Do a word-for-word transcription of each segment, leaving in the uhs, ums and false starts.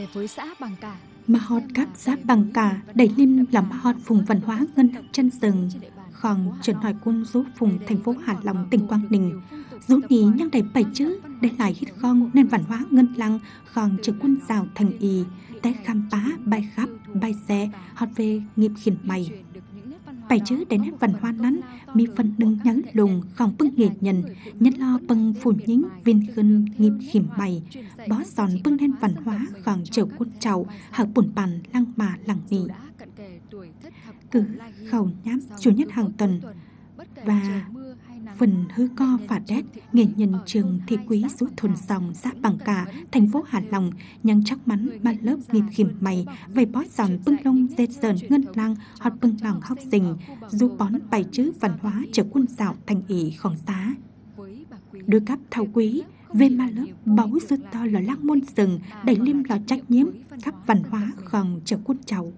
với xã Bằng Cả. Mà họt các xã Bằng Cả đẩy lim làm họt vùng văn hóa ngân chân rừng, còn chuyển hỏi quân giúp vùng thành phố Hạ Long tỉnh Quảng Ninh. Dù ní nhắc đầy bảy chữ để lại hít khong nên văn hóa ngân lăng còn chữ quân rào thành ý để khám phá bài khắp bài xe họt về nghiệp khiển mày. Bảy chữ để nét văn hóa nắn mi phần nâng nhắn lùng không bưng nghệ nhân nhất lo bưng phủ nhính viên khân nghiệp khiển mày bó giòn bưng lên văn hóa còn chữ quân trầu hợp bổn bàn lăng mà lăng nị cứ khẩu nhám chủ nhất hàng tuần và phần hư co phả đét nghệ nhân trường thị quý rút thôn sòng xã Bằng Cả thành phố Hạ Long nhang chắc mắn ba lớp nghiệp khiểm mày về bó giòn bưng lông dệt dờn ngân lang hot bưng lòng hóc rình du bón bài chữ văn hóa trở quân dạo thành ý khổng giá đôi cắp thảo quý về ma lớp báu rút to lò lăng môn rừng đẩy lim lò trách nhiễm khắp văn hóa khòng trở quân chầu.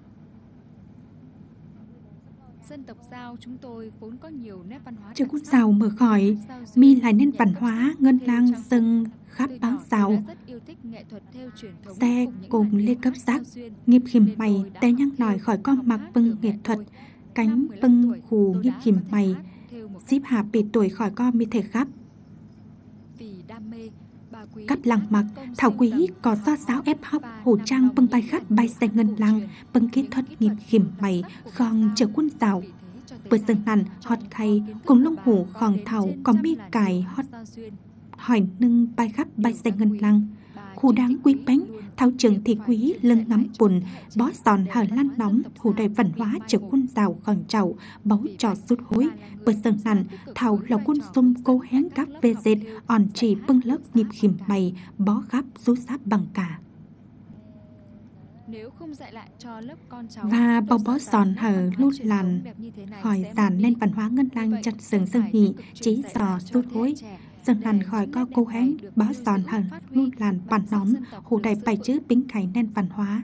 Dân tộc Dao chúng tôi vốn có nhiều nét văn hóa. Chữ quân Dao mở khỏi mi lại nên văn hóa ngân lang sưng khắp báo Dao xe cùng lê cấp giác nghiệp khiểm mày té nhăng nòi khỏi con mặc bưng nghệ thuật cánh bưng khù nghiệp khiểm mày xíp hạ bị tuổi khỏi con mi thể khắp cắp lăng mặc thảo quý có do giáo ép hóc hồ trang bưng bài khát bài xe ngân lăng bưng kỹ thuật nghiệp khiểm mày còn chở quân Dao bữa sân hẳn hot khay cùng lông hủ khòng thảo có mi cài hot hỏi nâng bài khắp bài xe ngân lăng khu đáng quý bánh thảo trường thị quý lưng ngắm bùn bó giòn hở lan nóng hồ đầy văn hóa chở quân Dao khòng trầu báu trò sút hối bữa sân hẳn thảo là quân xung cố hén các vê dệt on chỉ bưng lớp nghiệp khiểm mày bó khắp rú sáp Bằng Cả. Và bầu bó giòn hở lút làn khỏi giàn nên văn hóa ngân lang chặt sừng sưng hỉ chỉ giò sút hối dần làn khỏi co cô hén bó giòn hở lút làn bản nóm hồ đầy bài chữ bính khải nên văn hóa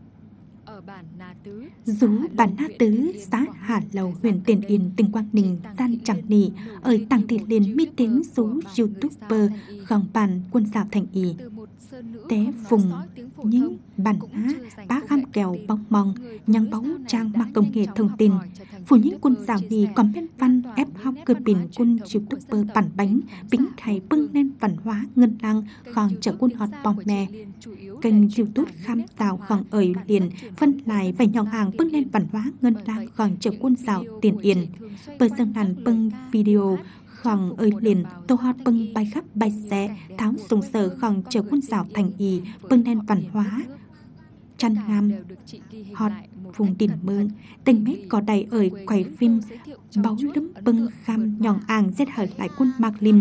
Rú bản Na Tứ, xã Hà Lầu, huyện Tiền Yên, tỉnh Quảng Ninh, gian chẳng nỉ, ở tàng thị liền mi tiếng rú YouTuber gòng bản quân dạo thành ý. Té vùng những bản á, bá kham kèo bóng mong, nhang báu trang mặc công nghệ thông tin. Phủ những quân dạo nỉ còn bên văn ép học cơ bình quân YouTuber bản bánh, bính khải bưng lên văn hóa ngân lang, còn trở quân hot bom mè. Kênh YouTube khám dạo gòng ởi liền, phân lại và nhong hàng bưng lên văn hóa ngân lang gòng trở quân dạo Tiền Yên. Bờ sân đàn bưng video khòng ơi liền tô hot bưng bay khắp bay xe tháo sùng sở khòng chờ quân dạo thành ý bưng lên văn hóa chăn ngam hot vùng đỉnh mương tình mét có đầy ơi quay phim báu lấm bưng kham nhong àng giết hở lại quân Mạc Lim.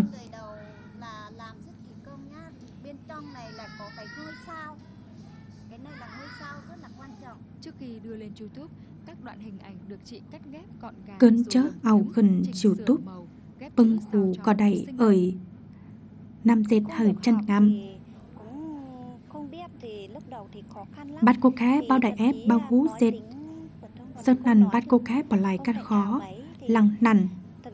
Cơn chớ ảo gần YouTube bưng hù có đầy ơi năm dệt hở chân ngam bắt cô khá bao đại ép bao hú dệt sơn nằn bắt cô khá bỏ lại cắt khó lăng nằn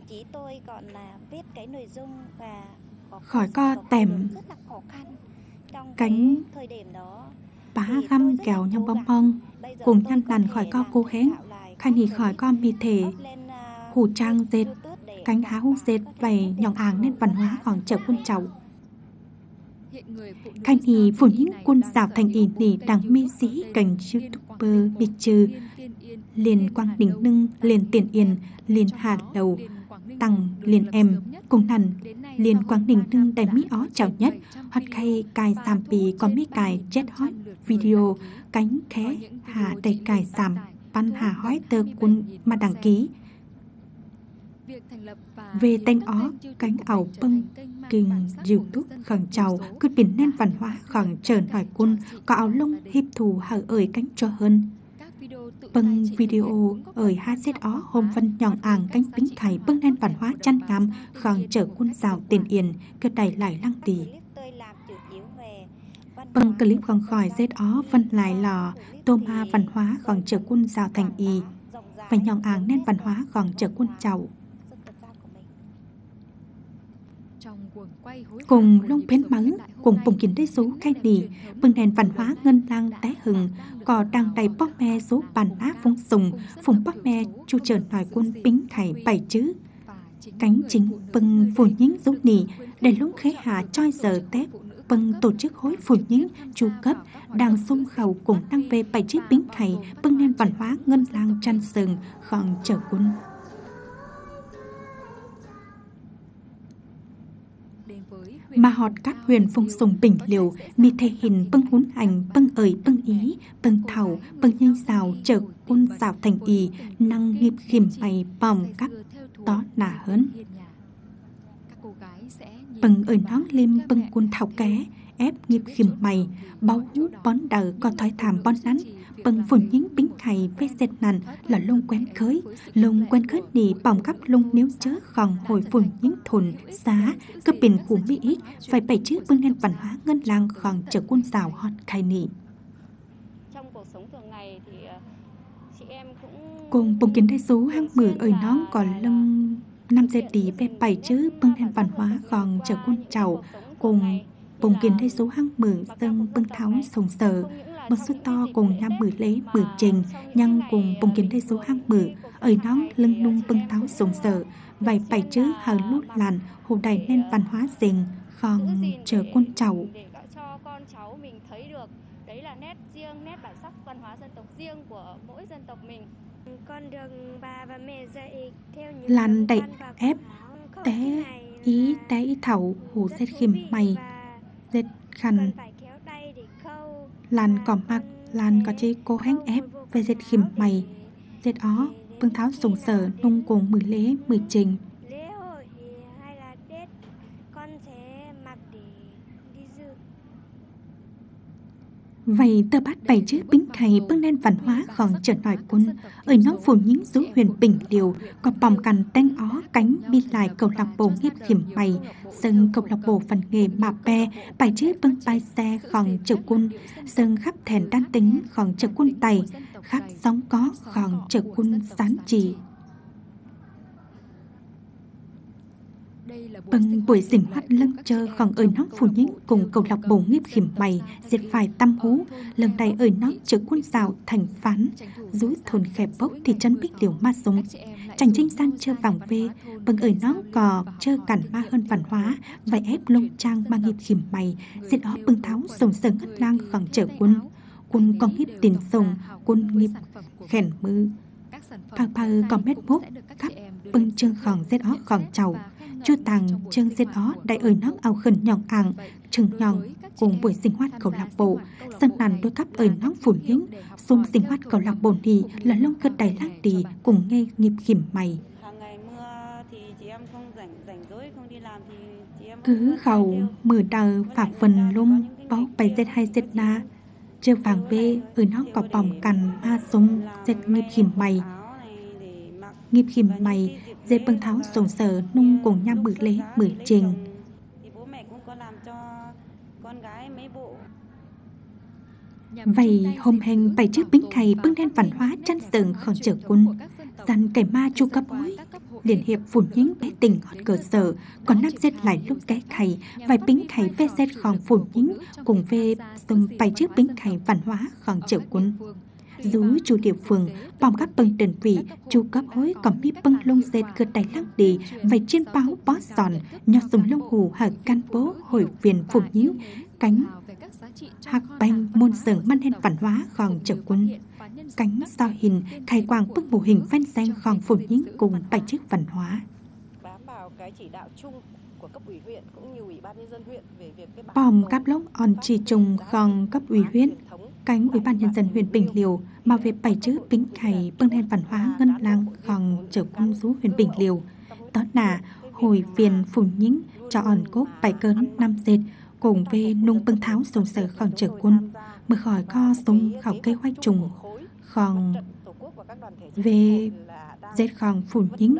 khỏi co tèm cánh bá găm kèo nhong bong bong cùng nhăn nằn khỏi co cô hén khanh hì khỏi co mi thể hù trang dệt cánh há hú dệt vầy nhong áng nên văn hóa còn trở quân chầu khanh hì phủ những quân dạo thành ý nỉ đằng mi sĩ cảnh YouTuber bị trừ liền Quang Đình Nưng liền Tiền Yên liền Hà Lầu tăng liền em cùng nằn liền Quang Đình Nưng đầy mỹ ó chào nhất hoặc khay cài giảm bì có mi cài chết hót video cánh khé hà đầy cài giảm văn hà hói tờ quân mà đăng ký về tên ó cánh ảo bưng kinh YouTube khẳng chào cứ biển nên văn hóa khẳng trờn hỏi quân có áo lông hiệp thù hở ơi cánh cho hơn bưng video ơi hát xét ó hôm văn nhòng àng cánh bính khải bưng nên văn hóa chăn ngắm khẳng trở quân rào Tiền Yên cứ đầy lại lăng tì bưng clip khẳng khỏi xét ó phân lại lò tô ma văn hóa khẳng trở quân rào thành y và nhòng àng nên văn hóa khẳng trở quân chầu. cùng lông bến mắng cùng bồng kiến đế số khai nỉ bưng nền văn hóa ngân lang té hừng có đang đầy bóc me số bàn áp phong sùng phùng bóc me chu trờn hỏi quân bính khải bảy chữ cánh chính bưng phù nhính dấu nỉ để lúc khế hạ choi giờ tép bưng tổ chức hối phù nhính chu cấp đang xung khẩu cùng đang về bảy chữ bính khải bưng nền văn hóa ngân lang chăn sừng khòn trở quân mà họt các huyền phong sùng bình liều mi thể hình bưng hún hành bưng ởi bưng ý bưng thảo bưng nhanh xào trở quân xào thành ý năng nghiệp khiểm mày bỏng các đó nà hơn bưng ởi nón lim bưng quân thảo ké ép nghiệp khiểm mày bao hú bón đờ có thói thảm bón nắn bưng phun nhính bính khày với dệt nàn là lông quen khới lông quen khới nì bỏng cắp lông nếu chớ khòng hồi phun nhính thồn xá cấp bình khu mỹ ít phải bảy chữ bưng nền văn hóa ngân lang khòng trở quân rào hot khai nì trong cuộc sống thường ngày thì chị em cũng cùng bông kiến đại số hang mử ở nón còn lông năm dệt đi về bảy chữ bưng nền văn hóa khòng trở quân chầu cùng bông kiến đại số hang mử dâng bưng tháo sồng sờ một số to cùng nhằm mử lấy mử trình nhăng cùng bông kiến đại số hang mử ở nón lưng nung bưng tháo sồng sờ vài bảy chữ hờ lút làn hồ đầy nên văn hóa rình khòng trở quân chầu để cho con cháu mình thấy được đấy là nét riêng nét bản sắc văn hóa dân tộc riêng của mỗi dân tộc mình. Con được bà và mẹ dạy theo những làn đậy ép té ý té ý thảo hồ dệt khiêm mày dệt khăn làn cỏ mặc làn có chế cô hánh ép về dệt khiêm mày dệt ó bưng tháo sùng sở nung cùng mười lễ mười trình lễ hội hay là Tết con sẽ mặc để đi dự. Vậy tờ bát bảy chữ bính khày bưng nền văn hóa khòng trở nói quân ở nón phù nhính rú huyền bình điều có bòm cằn tanh ó cánh bi lại cầu lạc bộ nghiệp khiểm mày sân cầu lạc bộ phần nghề mà pe bảy chữ bưng bay xe khòng trở quân sân khắp thèn đan tính khòng trở quân tay khắp sóng có khòng trở quân sán trì bằng buổi sinh hoạt lưng chơ còn ở nón phù nhính cùng cầu lạc bộ nghiệp khiểm mày diệt phải tâm hú lần này ở nón chở quân rào thành phán rúi thôn khẹp bốc thì chân bích liều ma súng tranh tranh sang chơ vàng về bằng ở nón cò chơ cản ma hơn văn hóa vài ép lông trang mang nghiệp khiểm mày diệt ó bưng tháo sồng sờ ngất lang khoảng chở quân quân còn nghiệp tiền sồng quân nghiệp khèn mư phao phao còn mét bốc khắp bưng chương khòng diệt ó khoảng chầu chua tàng chương diệt ó đại ở nón ao khẩn nhọn ảng trừng nhọn cùng buổi sinh hoạt cầu lạc bộ sân nàn đôi cắp ở nón phủ nhính xung sinh hoạt cầu lạc bộ đi là lông cất đầy lắc đi cùng nghe nghiệp khiểm mày Hàng ngày mưa thì chị em không rảnh rảnh rỗi không đi làm thì chị em cứ khẩu mưa đờ phả phần lung bó bày dệt hay dệt na chưa vàng về ở nón có bỏng cằn ma sung dệt nghiệp khiểm mày nghiệp khiểm mày dệt bưng tháo sồng sờ nung cùng nhăm mử lễ mử trình thì bố mẹ cũng có làm cho con gái mấy bộ. Vậy hôm hành bảy chiếc bính khay bưng đen văn hóa chăn sừng khẩn trở quân dàn cải ma chu cấp hối liên hiệp phủn nhính bé tình hot cơ sở còn nắp dệt lại lúc cái khay vài bính khay ve dệt khòn phủn nhính cùng về sum bảy chiếc bính khay văn hóa khẩn trở quân dù chủ địa phương bỏng các bưng đơn vị chu cấp hối còn mi bưng lông dệt cơ đáy lăng đi vài trên báo bó giòn nhỏ sùng lông hù hở can bố hồi viên phủn nhính cánh hạc banh môn sừng mang lên văn hóa khòng trở quân cánh sao hình khai quang bức mô hình văn danh khòng phổ nhính cùng bảy chiếc văn hóa bám vào cái chỉ đạo chung của cấp ủy huyện cũng như ủy ban nhân dân huyện về việc cái bòm cáp lốc on trì trùng khòng cấp ủy huyện cánh ủy ban nhân dân huyện Bình Liêu mà về bảy chữ bính khay bưng lên văn hóa ngân lang khòng trở quân rú huyện Bình Liêu đó là hồi viên phổ nhính cho on cốt bảy cơn năm dệt cùng về nung bưng tháo sông sở khòng trở quân mới khỏi co sông khảo cây hoách trùng khòng về dệt khòng phủ nhính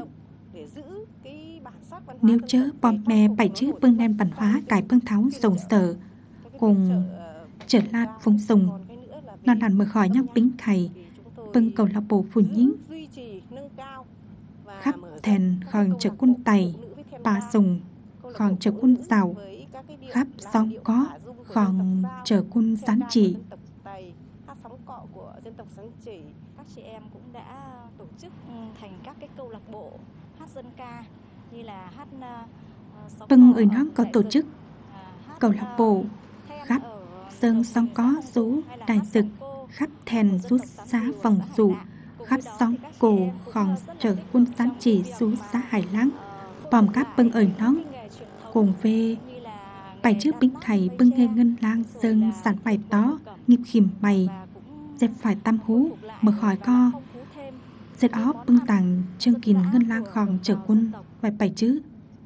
nếu chớ bom mè bảy chữ bưng đem văn hóa cải bưng tháo sông sở cùng trở lạt phung sùng non đàn mới khỏi nhóc bính khay bưng cầu lạc bộ phủ nhính khắp thèn khòng trở quân tày ba sùng còn chờ quân giàu khắp sóng có còn chờ quân sáng chỉ. Hát sóng cọ của dân tộc Sáng Chỉ. Các chị em cũng đã tổ chức thành các cái câu lạc bộ hát dân ca như là hát uh, Bưng ở nó có tổ chức câu lạc bộ khắp sơn sóng có số đại dực khắp thèn rút xá vòng dụ khắp sóng cổ còn chờ quân sáng chỉ xuống xã Hải Láng bòm cáp bưng ở nó cùng về bài trước bính thầy bưng nghe ngân lang sơn sản bài tó nghiệp khìm bày dẹp phải tam hú mở khỏi co dẹp ó bưng tàng chương kìn ngân lang khòn chờ quân bài bài chứ.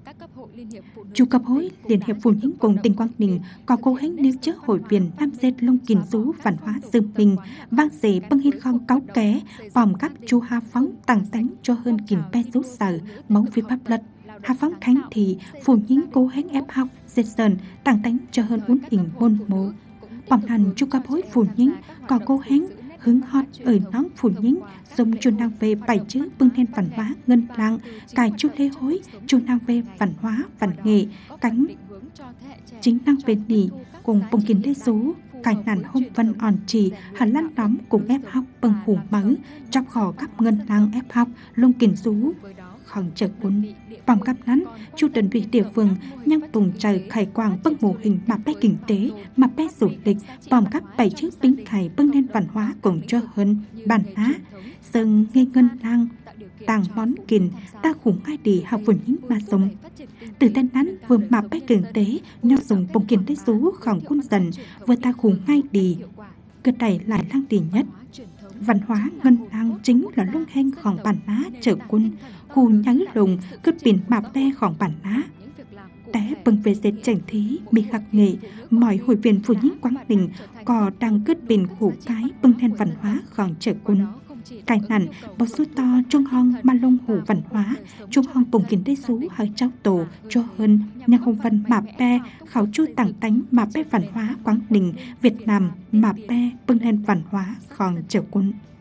Chủ cấp hối Liên hiệp Phụ nữ cùng tỉnh Quảng Ninh có cố gắng nêu trước hội viên Nam Dệt Long Kiền Rú văn hóa Dương Bình vang dễ bưng hiên khong cáu ké vòng các chu ha phóng tặng tánh cho hơn kìm pe rú sở mẫu vi pháp luật ha phóng thánh thì phụ nữ cố gắng ép học dệt sơn tặng tánh cho hơn uốn hình môn mộ bỏng hành chủ cấp hối phụ nữ có cố gắng hứng hot ở nón phụ nữ dùng chun năng về bảy chữ bưng lên văn hóa ngân lang cài chút lễ hối chun năng về văn hóa văn nghệ cánh chính năng về nỉ cùng bông kiến lễ số cài nản hôm vân on trì hẳn lăn đóng cùng ép học bưng hủ mớ trong khỏ các ngân lang ép học lông kiến rú khẩn trợ quân vòng cặp nắn chu đơn vị địa phương nhang tùng trời khải quang bưng mô hình mà bé kinh tế mà bé du lịch vòng cặp bảy chữ bính khải bưng lên văn hóa cùng cho hơn bản á sơn nghe ngân lang tàng món kìn ta khủng ai đi học vườn những mà sống từ tên nắn vừa mà bé kinh tế nhau dùng bông kiến tế số khỏng quân dần vừa ta khủng ngay đi cơ đẩy lại lang đi nhất văn hóa ngân lang chính là lông hen khỏng bản á trợ quân khu nhắn lùng cứ biển mà be khỏng bản á té bưng về dệt chảnh thí mi khắc nghệ mọi hội viên phụ nữ Quảng Ninh có đang kết bình khủ cái bưng lên văn hóa khỏng trợ quân cái nằn bao số to trung hong ma lông hủ văn hóa trung hong bùng kiến đế xú hơi trao tổ cho hơn nhà hồng văn mà be khảo chu tảng tánh mà be văn hóa Quảng Ninh Việt Nam mà be bưng lên văn hóa khỏng trợ quân.